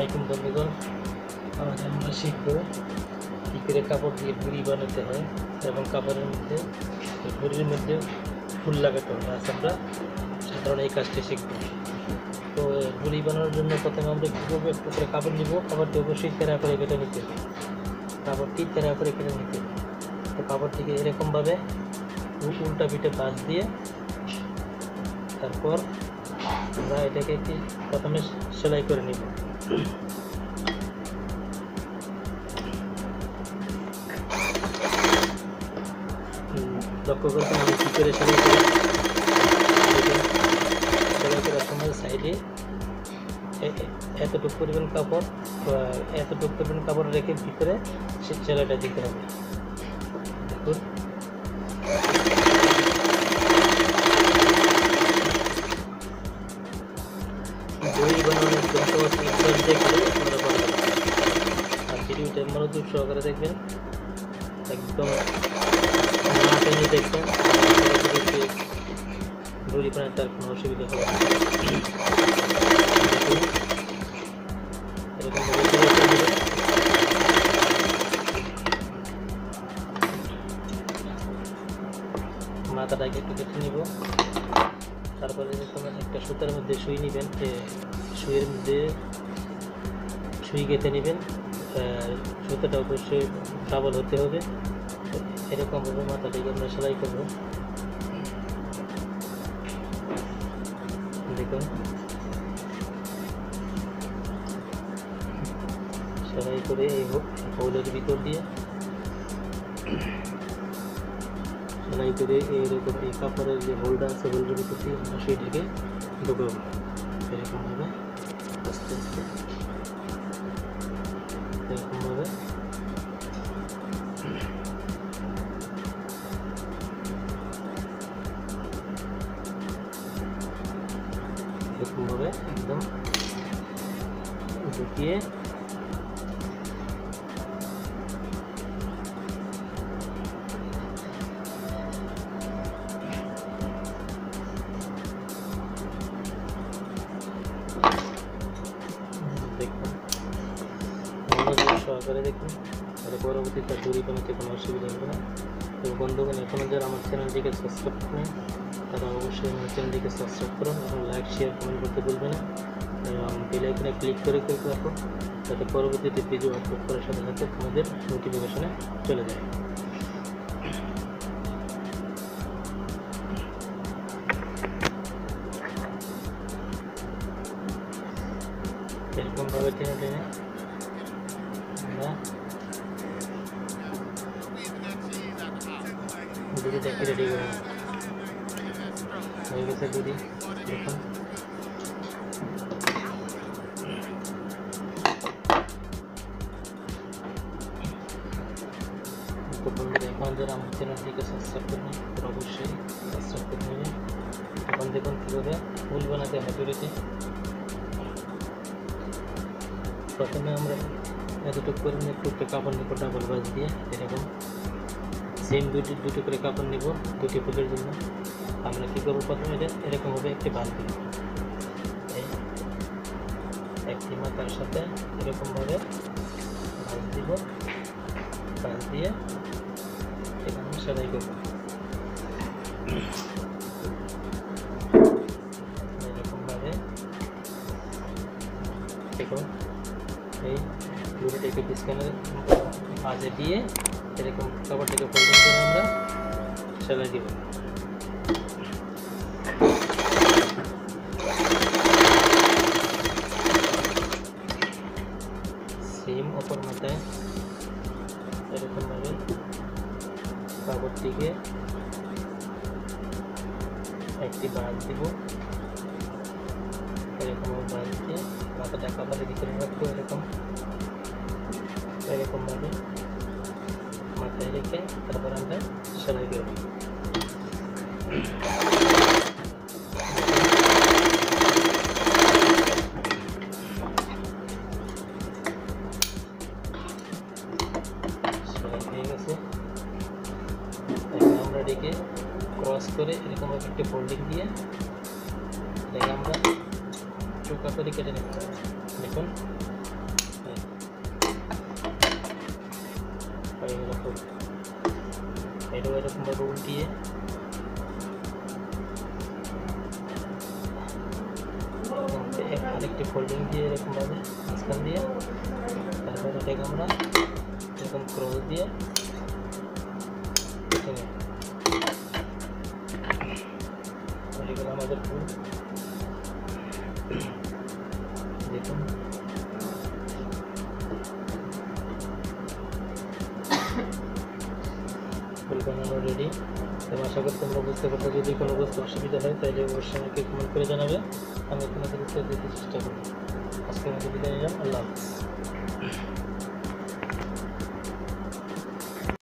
আসসালামাইকুম বন্ধুগণ, আজ আমরা শিখব কী করে কাপড় দিয়ে ঘুড়ি বানাতে হয় এবং কাপড়ের মধ্যে ঘুড়ির মধ্যে ফুল লাগাতে হয়। আজ আমরা সাধারণ এই কাজটি শিখব। তো ঘুড়ি বানানোর জন্য প্রথমে আমরা কী করবো, একটু করে কাপড় নিব। কাপড়টি অবশ্যই তেরা করে কেটে নিতে হবে, কাপড়টি তেরা করে কেটে নিতে হবে। তো কাপড়টিকে এরকমভাবে উল্টা পিঠে বাঁশ দিয়ে তারপর আমরা এটাকে একটি প্রথমে সেলাই করে নিব। লক্ষ্য করতে আমি কী করে সেলাই করার সময় সাইডে এতটুকু পরিমাণ কাপড় রেখে ভিতরে সেলাইটা দিতে হবে। দেখুন, বই বানানোর দেখলে আপনারা পারবেন। আর ভিডিওটা মনোযোগ সহকারে দেখবেন, একদম না টেনে দেখবেন, বই বানাতে আর কোনো অসুবিধা হবে না। মাথাটাকে একটু কেটে নিব। তারপরে একটা সুতার মধ্যে সুই নেবেন, সুইয়ের মধ্যে সুই গেঁথে নেবেন। সুতাটা অবশ্যই ডাবল হতে হবে। এরকমভাবে মাথাটাকে আমরা সেলাই করব। দেখুন, সেলাই করে এই হোলের ভিতর দিয়ে সেলাই করে এইরকম এই কাপড়ের যে হোলটা আছে হোলের ভিতর দিয়ে আমরা সেইটাকে ঢুকাবো। এরকমভাবে আস্তে আস্তে এরকমভাবে একদম ঢুকিয়ে দেখুন, মনোযোগ সহকারে দেখুন। তাহলে পরবর্তীতে ঘুড়ি বানাতে কোনো অসুবিধা হবে না। তো বন্ধুগণ, এখনও যারা আমার চ্যানেলটিকে সাবস্ক্রাইব করেন তারা অবশ্যই আমার চ্যানেলটিকে সাবস্ক্রাইব করুন এবং লাইক শেয়ার কমেন্ট করতে ভুলবেন না। এবং বেল আইকনে ক্লিক করে রাখো, যাতে পরবর্তীতে ভিডিও আপলোড করার সাথে সাথে তোমাদের নোটিফিকেশনে চলে যায়। এরকমভাবে টেনে টেনে আমরা দুটিটাকে রেডি করে নেব। হয়ে গেছে দুটি। দেখুন, তো বন্ধুরা, এখন যারা আমার চ্যানেলটিকে সাবস্ক্রাইব করবেন তারা অবশ্যই সাবস্ক্রাইব করে নেবেন। এখন দেখুন কীভাবে ফুল বানাতে হয় দুটিতে। প্রথমে আমরা এতটুকু পরিমাণে একটু কাপড় নিব, ডাবল বাঁশ দিয়ে এরকম সেম দুটো করে কাপড় নিব দুটি ফুলের জন্য। আমরা কী করবো, প্রথমে এটা এরকমভাবে একটি বাঁশ দিব, একটি মাথার সাথে এরকমভাবে বাঁশ দিব। বাঁশ দিয়ে এখানে সেলাই করব। এরকমভাবে দেখুন, এই ঘুড়িটাকে ডিসকানের মাঝে দিয়ে এরকম কাপড়টাকে ফোল্ডিং করে আমরা সেলাই দিব। সেম অপর মাথায় এরকমভাবে কাপড়টিকে একটি বাঁশ দিব। এরকমভাবে বাঁশ দিয়ে মাথাটা কাপড়ের ভিতরে রাখবো। এরকমভাবে মাথায় রেখে তারপর আমরা সেলাই করব। সেলাই হয়ে গেছে। এখন আমরা এটাকে ক্রস করে এরকমভাবে একটি ফোল্ডিং দিয়ে এটাকে আমরা চোখা করে কেটে নেব। দেখুন, সাইডেও এরকমভাবে উল্টিয়ে আরেকটি ফোল্ডিং দিয়ে এরকমভাবে মাঝখান দিয়ে, তারপর এটাকে আমরা এরকম ক্রস দিয়ে হয়ে গেল আমাদের ফুল। দেখুন ফুল বানানো রেডি। এবং আশা করি তোমরা বুঝতে পারছো। যদি কোনো বুঝতে অসুবিধা হয় তাহলে অবশ্যই আমাকে কমেন্ট করে জানাবে, আমি তোমাদের উত্তর দিতে চেষ্টা করব। আজকে আমাদের বিদায় নিলাম। আল্লাহ হাফিজ।